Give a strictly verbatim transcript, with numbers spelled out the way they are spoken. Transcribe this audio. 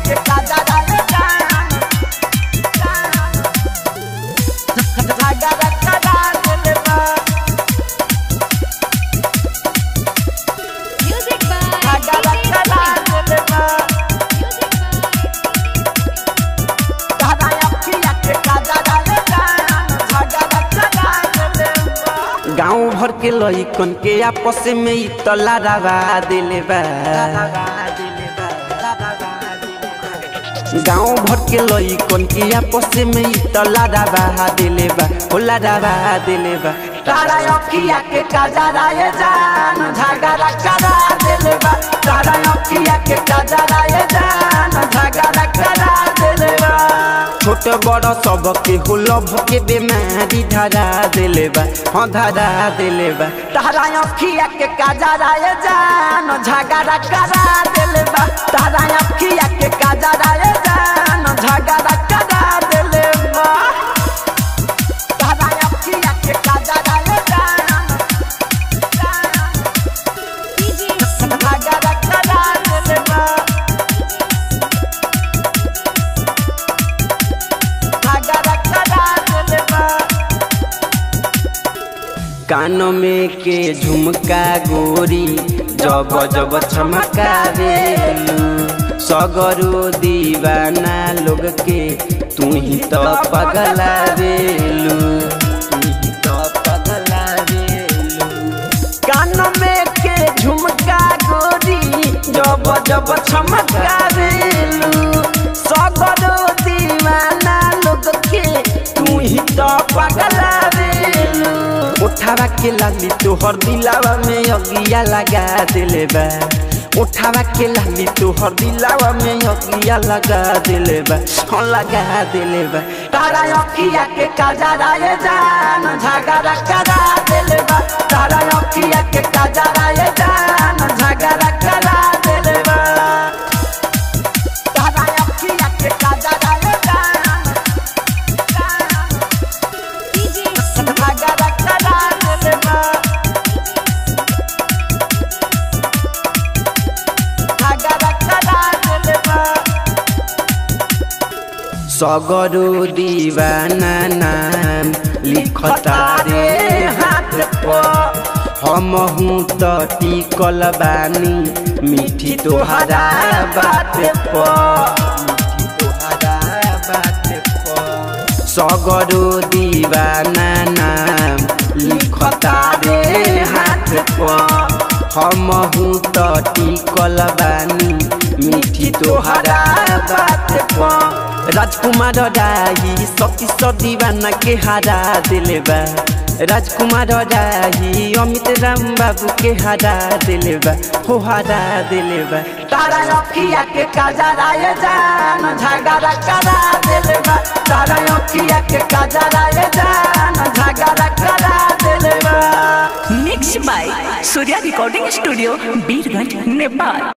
के काजरा ये जान झगड़ा करा दिले बा म्यूजिक बाय झगड़ा करा दिले बा तारा अखिया के काजरा ये जान झगड़ा करा दिले बा। गाँव भर के लइकन के आपस में ई तला रवा दिले बा गाँव भर के लइकन के आपस में ई तला रवा दिले बा होला रवा दिले बा। तारा अखिया के काजरा ये जान झगड़ा करा दिले बा तारा अखिया के काजरा ये जान झगड़ा करा दिले बा। छोट बड़ सब के हुलभ के बीमारी धरा दिले बा हाँ धरा दिले बा। तारा अखिया के काजरा ये जान झगड़ा करा दिले बा तारा अखिया के काजरा ये जान झगड़ा करा दिले बा तारा अखिया के काजरा ये जान डीजे झगड़ा करा दिले बा झगड़ा करा दिले बा। कान में के झुमका गोरी जब जब चमकावेलू सगरो दीवाना लोग के तू ही तो पगलावेलू तू ही तो पगलावेलू। कान में के झुमका गोरी जब जब चमकावेलू सगरो दीवाना लोग के तू ही तो पगलावेलू। उठावा के लाली तोहर दिलावा में अगिया लगा दिले बा उठावा के लाली तोहर दिलावा में अगिया लगा दिले बा हाँ लगा दिले बा। तारा अखिया के काजरा ये जान झगड़ा करा दिले बा तारा अखिया के काजरा ये जान झगड़ा करा दिले बा तारा अखिया के काजरा ये जान डीजे झगड़ा करा दिले बा झगड़ा करा दिले बा। सगरो दीवाना नाम लिखता रे हाथ पर हम हूँ तो टिकल बानी मीठी तोहरा बात पर मीठी तोहरा बात पर। सगरो दीवाना नाम लिखता रे हाथ पर हम हूँ तो टिकल बानी मीठी तोहरा बात पर। राजकुमार राही सती दीवाना के हरा दिले बा राजकुमार राही अमित राम बाबू के हरा दिले बा हो हरा दिले बा। तारा अखिया के काजरा ये जान झगड़ा करा दिले बा तारा अखिया के काजरा ये जान झगड़ा करा दिले बा। Mix by Surya recording studio Birgunj Nepal.